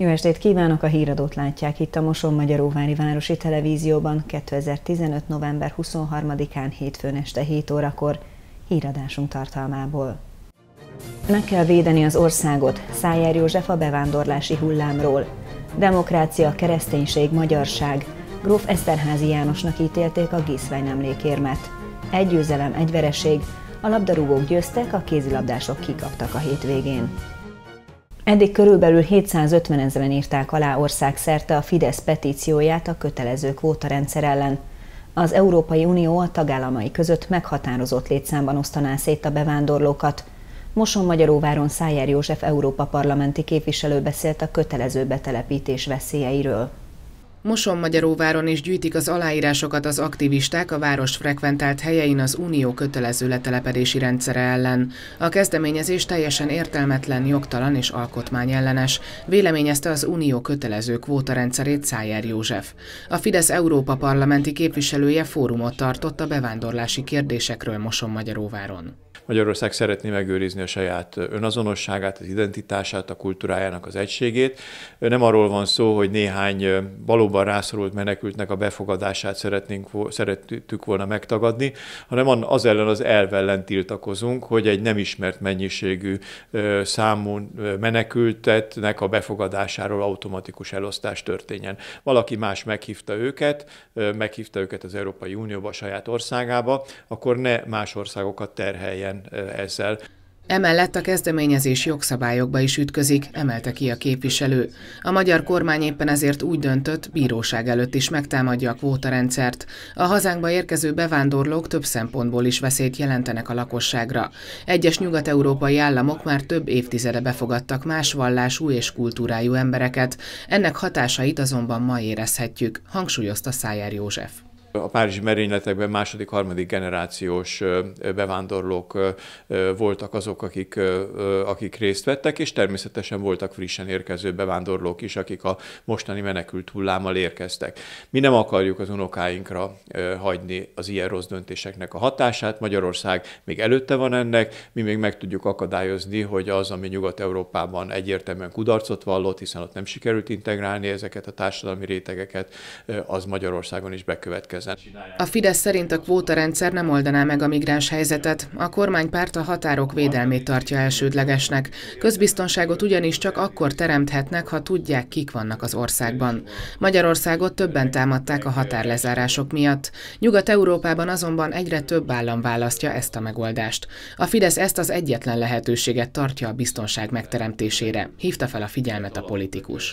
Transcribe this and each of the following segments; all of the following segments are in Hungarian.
Jó estét kívánok! A híradót látják itt a Mosonmagyaróvári Városi Televízióban 2015. november 23-án hétfőn este 7 órakor híradásunk tartalmából. Meg kell védeni az országot, Szájer József a bevándorlási hullámról. Demokrácia, kereszténység, magyarság. Gróf Eszterházy Jánosnak ítélték a Gieswein emlékérmet. Egy győzelem, egy vereség, a labdarúgók győztek, a kézilabdások kikaptak a hétvégén. Eddig körülbelül 750 000-en írták alá országszerte a Fidesz petícióját a kötelező kvótarendszer ellen. Az Európai Unió a tagállamai között meghatározott létszámban osztaná szét a bevándorlókat. Mosonmagyaróváron Szájer József Európa parlamenti képviselő beszélt a kötelező betelepítés veszélyeiről. Mosonmagyaróváron is gyűjtik az aláírásokat az aktivisták a város frekventált helyein az Unió kötelező letelepedési rendszere ellen. A kezdeményezés teljesen értelmetlen, jogtalan és alkotmányellenes, véleményezte az Unió kötelező kvótarendszerét Szájer József. A Fidesz Európa parlamenti képviselője fórumot tartott a bevándorlási kérdésekről Mosonmagyaróváron. Magyarország szeretné megőrizni a saját önazonosságát, az identitását, a kultúrájának az egységét. Nem arról van szó, hogy néhány valóban rászorult menekültnek a befogadását szerettük volna megtagadni, hanem az ellen az elv ellen tiltakozunk, hogy egy nem ismert mennyiségű számú menekültetnek a befogadásáról automatikus elosztás történjen. Valaki más meghívta őket az Európai Unióba, a saját országába, akkor ne más országokat terheljen ezzel. Emellett a kezdeményezés jogszabályokba is ütközik, emelte ki a képviselő. A magyar kormány éppen ezért úgy döntött, bíróság előtt is megtámadja a kvótarendszert. A hazánkba érkező bevándorlók több szempontból is veszélyt jelentenek a lakosságra. Egyes nyugat-európai államok már több évtizede befogadtak más vallású és kultúrájú embereket. Ennek hatásait azonban ma érezhetjük, hangsúlyozta Szájer József. A párizsi merényletekben második-harmadik generációs bevándorlók voltak azok, akik részt vettek, és természetesen voltak frissen érkező bevándorlók is, akik a mostani menekült hullámmal érkeztek. Mi nem akarjuk az unokáinkra hagyni az ilyen rossz döntéseknek a hatását. Magyarország még előtte van ennek, mi még meg tudjuk akadályozni, hogy az, ami Nyugat-Európában egyértelműen kudarcot vallott, hiszen ott nem sikerült integrálni ezeket a társadalmi rétegeket, az Magyarországon is bekövetkezett. A Fidesz szerint a kvótarendszer nem oldaná meg a migráns helyzetet, a kormánypárt a határok védelmét tartja elsődlegesnek. Közbiztonságot ugyanis csak akkor teremthetnek, ha tudják, kik vannak az országban. Magyarországot többen támadták a határlezárások miatt. Nyugat-Európában azonban egyre több állam választja ezt a megoldást. A Fidesz ezt az egyetlen lehetőséget tartja a biztonság megteremtésére, hívta fel a figyelmet a politikus.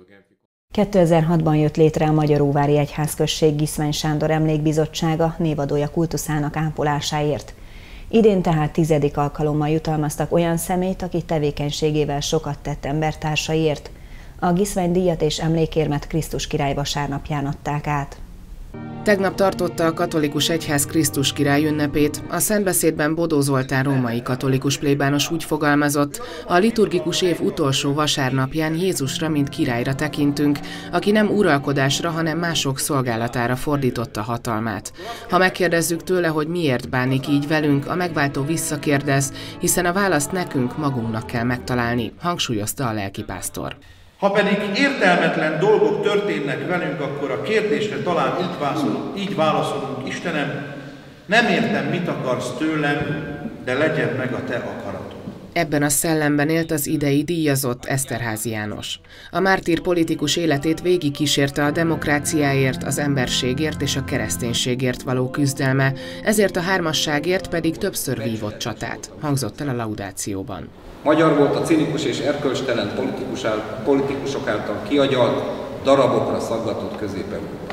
2006-ban jött létre a Magyaróvári Egyházközség Gieswein Sándor Emlékbizottsága névadója kultuszának ápolásáért. Idén tehát 10. alkalommal jutalmaztak olyan személyt, aki tevékenységével sokat tett embertársaiért. A Gieswein díjat és emlékérmet Krisztus király vasárnapján adták át. Tegnap tartotta a katolikus egyház Krisztus király ünnepét. A szentbeszédben Bodó Zoltán római katolikus plébános úgy fogalmazott, a liturgikus év utolsó vasárnapján Jézusra, mint királyra tekintünk, aki nem uralkodásra, hanem mások szolgálatára fordította hatalmát. Ha megkérdezzük tőle, hogy miért bánik így velünk, a megváltó visszakérdez, hiszen a választ nekünk magunknak kell megtalálni, hangsúlyozta a lelkipásztor. Ha pedig értelmetlen dolgok történnek velünk, akkor a kérdésre talán így válaszolunk: Istenem, nem értem, mit akarsz tőlem, de legyen meg a te akaratod. Ebben a szellemben élt az idei díjazott Eszterházy János. A mártír politikus életét végig kísérte a demokráciáért, az emberségért és a kereszténységért való küzdelme, ezért a hármasságért pedig többször vívott csatát, hangzott el a laudációban. Magyar volt a cinikus és erkölcstelen politikusok által kiagyalt, darabokra szaggatott Közép-Európában.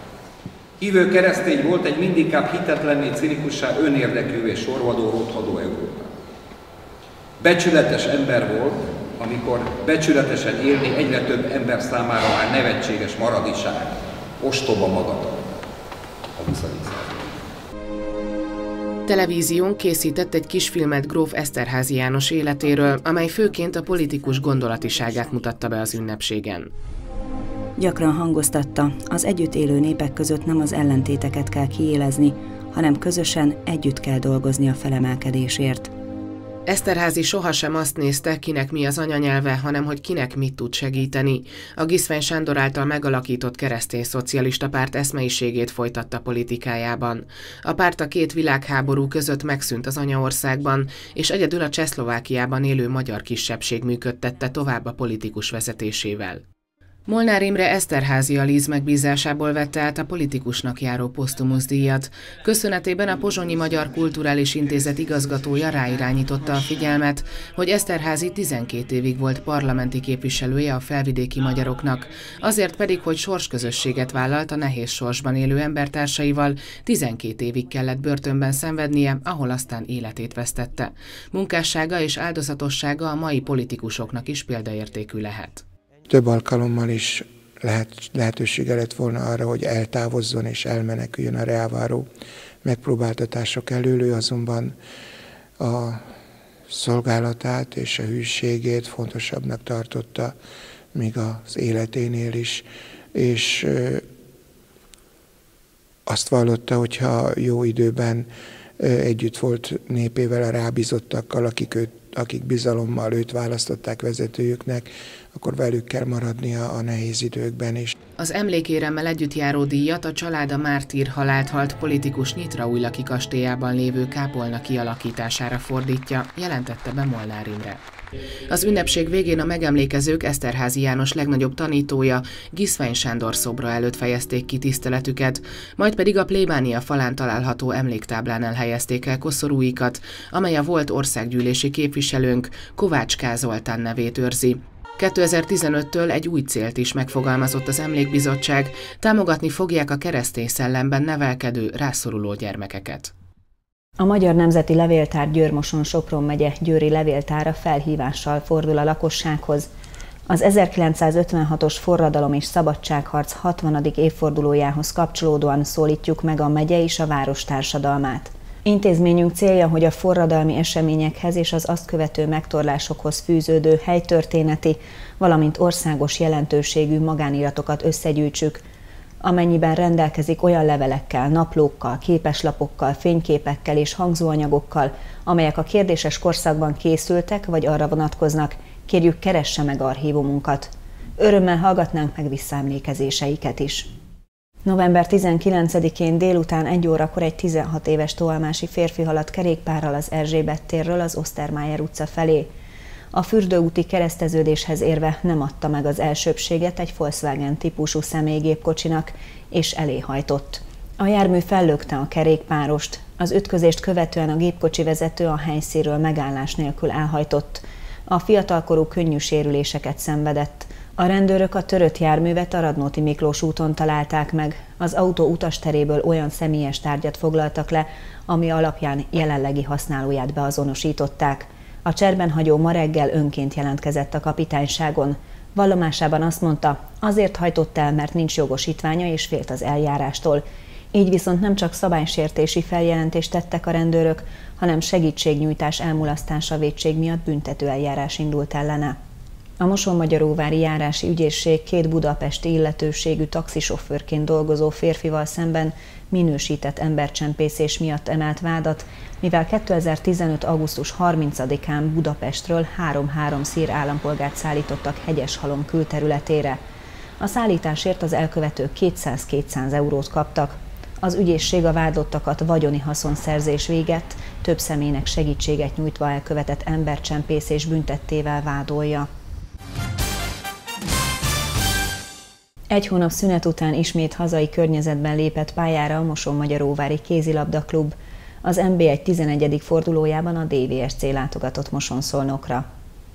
Hívő keresztény volt egy mindinkább hitetlenné, cinikussá, önérdekű és sorvadó, rothadó Európában. Becsületes ember volt, amikor becsületesen élni egyre több ember számára már nevetséges maradiság, ostoba magatartás a 20. században. Televízión készített egy kisfilmet Gróf Eszterházy János életéről, amely főként a politikus gondolatiságát mutatta be az ünnepségen. Gyakran hangoztatta, az együtt élő népek között nem az ellentéteket kell kiélezni, hanem közösen együtt kell dolgozni a felemelkedésért. Esterházy sohasem azt nézte, kinek mi az anyanyelve, hanem hogy kinek mit tud segíteni. A Giszvány Sándor által megalakított Keresztény Szocialista Párt eszmeiségét folytatta politikájában. A párt a két világháború között megszűnt az anyaországban, és egyedül a Csehszlovákiában élő magyar kisebbség működtette tovább a politikus vezetésével. Molnár Imre Esterházy Alíz megbízásából vette át a politikusnak járó posztumusz díjat. Köszönetében a Pozsonyi Magyar Kulturális Intézet igazgatója ráirányította a figyelmet, hogy Esterházy 12 évig volt parlamenti képviselője a felvidéki magyaroknak, azért pedig, hogy sorsközösséget vállalt a nehéz sorsban élő embertársaival, 12 évig kellett börtönben szenvednie, ahol aztán életét vesztette. Munkássága és áldozatossága a mai politikusoknak is példaértékű lehet. Több alkalommal is lehetősége lett volna arra, hogy eltávozzon és elmeneküljön a reáváró megpróbáltatások elől, ő azonban a szolgálatát és a hűségét fontosabbnak tartotta, még az életénél is, és azt vallotta, hogyha jó időben együtt volt népével, a rábízottakkal, akik bizalommal őt választották vezetőjüknek, akkor velük kell maradnia a nehéz időkben is. Az emlékéremmel együtt járó díjat a család a mártír halált halt politikus Nyitraújlaki kastélyában lévő kápolna kialakítására fordítja, jelentette be Molnár Imre. Az ünnepség végén a megemlékezők Esterházy János legnagyobb tanítója, Giszvány Sándor szobra előtt fejezték ki tiszteletüket, majd pedig a plébánia falán található emléktáblánál helyezték el koszorúikat, amely a volt országgyűlési képviselőnk, Kovács K. Zoltán nevét őrzi. 2015-től egy új célt is megfogalmazott az Emlékbizottság, támogatni fogják a keresztény szellemben nevelkedő, rászoruló gyermekeket. A Magyar Nemzeti Levéltár Győr-Moson-Sopron megye győri levéltára felhívással fordul a lakossághoz. Az 1956-os forradalom és szabadságharc 60. évfordulójához kapcsolódóan szólítjuk meg a megye és a város társadalmát. Intézményünk célja, hogy a forradalmi eseményekhez és az azt követő megtorlásokhoz fűződő helytörténeti, valamint országos jelentőségű magániratokat összegyűjtsük, amennyiben rendelkezik olyan levelekkel, naplókkal, képeslapokkal, fényképekkel és hangzóanyagokkal, amelyek a kérdéses korszakban készültek vagy arra vonatkoznak, kérjük, keresse meg archívumunkat. Örömmel hallgatnánk meg visszaemlékezéseiket is. November 19-én délután 1 órakor egy 16 éves toalmási férfi haladt kerékpárral az Erzsébet térről az Ostermayer utca felé. A fürdőúti kereszteződéshez érve nem adta meg az elsőbbséget egy Volkswagen típusú személygépkocsinak, és eléhajtott. A jármű fellökte a kerékpárost, az ütközést követően a gépkocsi vezető a helyszínről megállás nélkül elhajtott. A fiatalkorú könnyű sérüléseket szenvedett. A rendőrök a törött járművet a Radnóti Miklós úton találták meg. Az autó utasteréből olyan személyes tárgyat foglaltak le, ami alapján jelenlegi használóját beazonosították. A cserben hagyó ma reggel önként jelentkezett a kapitányságon. Vallomásában azt mondta, azért hajtott el, mert nincs jogosítványa és félt az eljárástól. Így viszont nem csak szabálysértési feljelentést tettek a rendőrök, hanem segítségnyújtás elmulasztása vétség miatt büntető eljárás indult ellene. A Mosonmagyaróvári járási ügyészség 2 budapesti illetőségű taxisofőrként dolgozó férfival szemben minősített embercsempészés miatt emelt vádat, mivel 2015. augusztus 30-án Budapestről 3 szír állampolgárt szállítottak Hegyeshalom külterületére. A szállításért az elkövetők 200-200 eurót kaptak. Az ügyészség a vádlottakat vagyoni haszonszerzés végett, több személynek segítséget nyújtva elkövetett embercsempészés büntettével vádolja. 1 hónap szünet után ismét hazai környezetben lépett pályára a Mosonmagyaróvári kézilabdaklub. Az NB1 11. fordulójában a DVSC látogatott Moson-Szolnokra.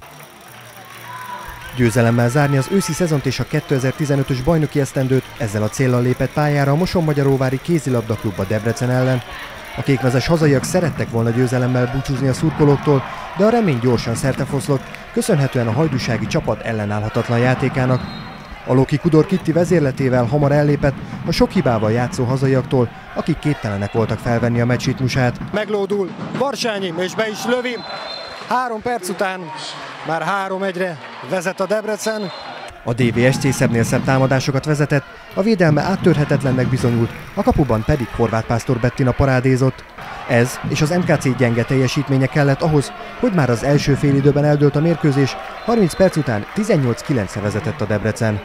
Győzelemmel zárni az őszi szezont és a 2015-ös bajnoki esztendőt, ezzel a céllal lépett pályára a Mosonmagyaróvári kézilabdaklub a Debrecen ellen. A kékmezes hazaiak szerettek volna győzelemmel búcsúzni a szurkolóktól, de a remény gyorsan szertefoszlott, köszönhetően a hajdúsági csapat ellenállhatatlan játékának. A Loki Kudor Kitti vezérletével hamar ellépett a sok hibával játszó hazaiaktól, akik képtelenek voltak felvenni a meccs ritmusát. Meglódul Barsányi, és be is lövi. 3 perc után már 3-1-re vezet a Debrecen. A DVSC szebbnél szebb támadásokat vezetett, a védelme áttörhetetlennek bizonyult, a kapuban pedig Horváth Pásztor Bettina parádézott. Ez és az MKC gyenge teljesítménye kellett ahhoz, hogy már az első félidőben eldőlt a mérkőzés, 30 perc után 18-9-re vezetett a Debrecen.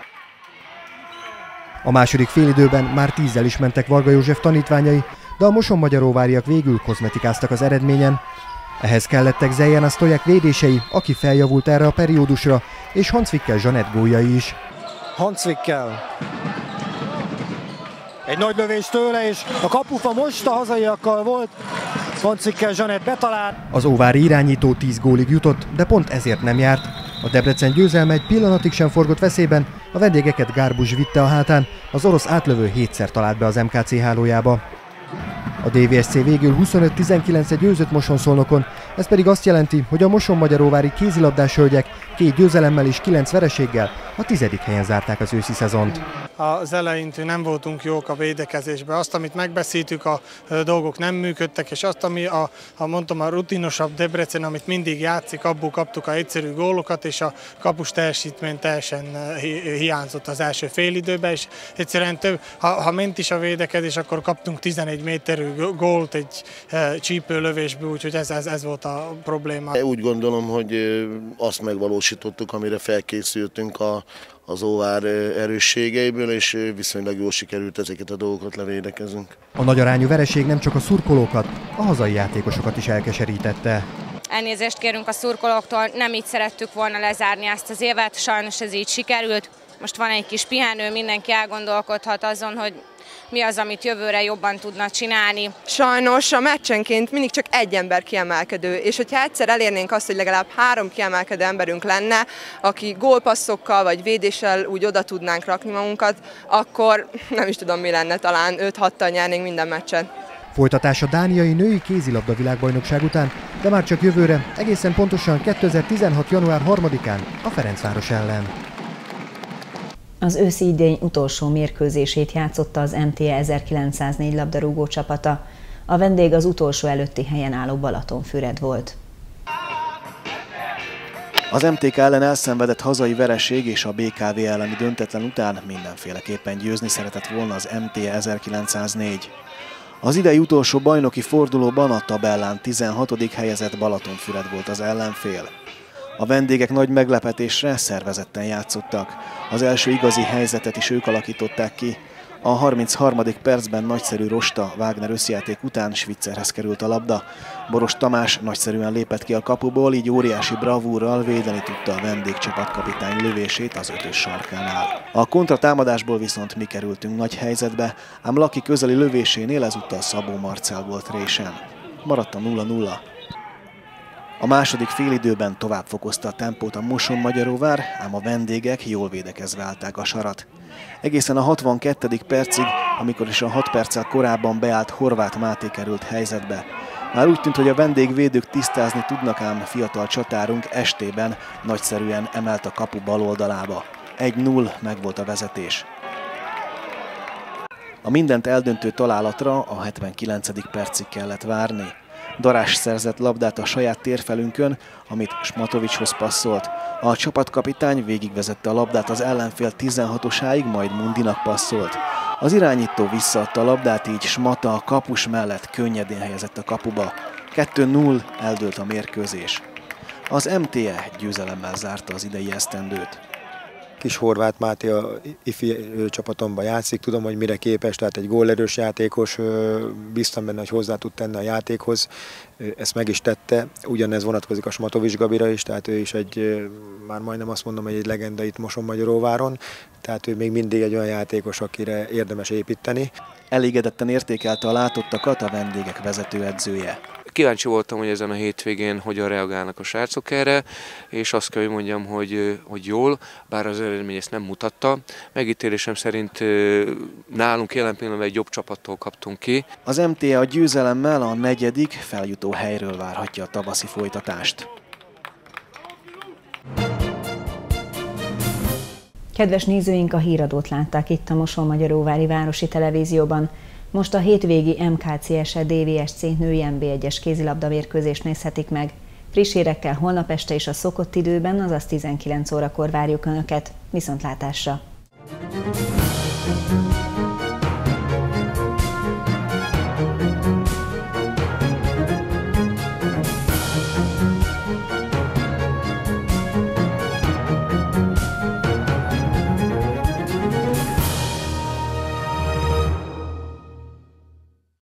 A második félidőben már 10-zel is mentek Varga József tanítványai, de a mosonmagyaróváriak végül kozmetikáztak az eredményen. Ehhez kellettek Zeljana Stoják védései, aki feljavult erre a periódusra, és Hancvikkel Zsanett góljai is. Hancvikkel. Egy nagy lövés tőle, és a kapufa most a hazaiakkal volt. Hancvikkel Zsanett betalált. Az óvári irányító 10 gólig jutott, de pont ezért nem járt. A Debrecen győzelme egy pillanatig sem forgott veszélyben, a vendégeket Gárbus vitte a hátán, az orosz átlövő 7-szer talált be az MKC hálójába. A DVSC végül 25-19-re győzött Mosonszolnokon, ez pedig azt jelenti, hogy a mosonmagyaróvári kézilabdás hölgyek 2 győzelemmel és 9 vereséggel a 10. helyen zárták az őszi szezont. Az eleintől nem voltunk jók a védekezésben. Azt, amit megbeszéltük, a dolgok nem működtek, és azt, ami a rutinosabb Debrecen, amit mindig játszik, abból kaptuk a egyszerű gólokat, és a kapus teljesítmény teljesen hiányzott az első félidőben, és egyszerűen ha ment is a védekezés, akkor kaptunk 11 méterű gólt egy csípőlövésből, úgyhogy ez volt a probléma. Úgy gondolom, hogy azt megvalósítottuk, amire felkészültünk az óvár erősségeiből, és viszonylag jól sikerült ezeket a dolgokat levédekezünk. A nagyarányú vereség nem csak a szurkolókat, a hazai játékosokat is elkeserítette. Elnézést kérünk a szurkolóktól, nem így szerettük volna lezárni ezt az évet, sajnos ez így sikerült. Most van egy kis pihenő, mindenki elgondolkodhat azon, hogy mi az, amit jövőre jobban tudna csinálni. Sajnos a meccsenként mindig csak egy ember kiemelkedő, és hogyha egyszer elérnénk azt, hogy legalább 3 kiemelkedő emberünk lenne, aki gólpasszokkal vagy védéssel úgy oda tudnánk rakni magunkat, akkor nem is tudom, mi lenne, talán 5-6-tal nyernénk minden meccset. Folytatás a dániai női kézilabda világbajnokság után, de már csak jövőre, egészen pontosan 2016. január 3-án a Ferencváros ellen. Az őszi idény utolsó mérkőzését játszotta az MTE 1904 labdarúgó csapata. A vendég az utolsó előtti helyen álló Balatonfüred volt. Az MTK ellen elszenvedett hazai vereség és a BKV elleni döntetlen után mindenféleképpen győzni szeretett volna az MTE 1904. Az idei utolsó bajnoki fordulóban a tabellán 16. helyezett Balatonfüred volt az ellenfél. A vendégek nagy meglepetésre szervezetten játszottak. Az első igazi helyzetet is ők alakították ki. A 33. percben nagyszerű Rosta Wagner összjáték után Svitzerhez került a labda. Boros Tamás nagyszerűen lépett ki a kapuból, így óriási bravúrral védeni tudta a vendégcsapatkapitány lövését az 5-ös sarkánál. A kontratámadásból viszont mi kerültünk nagy helyzetbe, ám Laki közeli lövésénél ezúttal Szabó Marcell volt résen. Maradt a 0-0. A második félidőben tovább fokozta a tempót a Mosonmagyaróvár, ám a vendégek jól védekezve állták a sarat. Egészen a 62. percig, amikor is a 6 perccel korábban beállt Horváth Máté került helyzetbe. Már úgy tűnt, hogy a vendégvédők tisztázni tudnak, ám fiatal csatárunk estében nagyszerűen emelt a kapu bal oldalába. 1-0 megvolt a vezetés. A mindent eldöntő találatra a 79. percig kellett várni. Darás szerzett labdát a saját térfelünkön, amit Smatovicshoz passzolt. A csapatkapitány végigvezette a labdát az ellenfél 16-osáig, majd Mundinak passzolt. Az irányító visszaadta a labdát, így Smata a kapus mellett könnyedén helyezett a kapuba. 2-0 eldőlt a mérkőzés. Az MTE győzelemmel zárta az idei esztendőt. Kis Horváth Máté a ifi csapatomban játszik, tudom, hogy mire képes, tehát egy gólerős játékos, bíztam benne, hogy hozzá tud tenni a játékhoz, ezt meg is tette, ugyanez vonatkozik a Smatovics Gabira is, tehát ő is már majdnem azt mondom, hogy egy legenda itt Mosonmagyaróváron, tehát ő még mindig egy olyan játékos, akire érdemes építeni. Elégedetten értékelte a látottakat a vendégek vezetőedzője. Kíváncsi voltam, hogy ezen a hétvégén hogyan reagálnak a srácok erre, és azt kell, hogy mondjam, hogy jól, bár az eredmény ezt nem mutatta. Megítélésem szerint nálunk jelen pillanatban egy jobb csapattól kaptunk ki. Az MTE a győzelemmel a 4. feljutó helyről várhatja a tavaszi folytatást. Kedves nézőink, a híradót látták itt a Mosonmagyaróvári Városi Televízióban. Most a hétvégi MKCS DVSC női NB1-es kézilabda mérkőzést nézhetik meg. Friss hírekkel holnap este is a szokott időben, azaz 19 órakor várjuk Önöket. Viszontlátásra!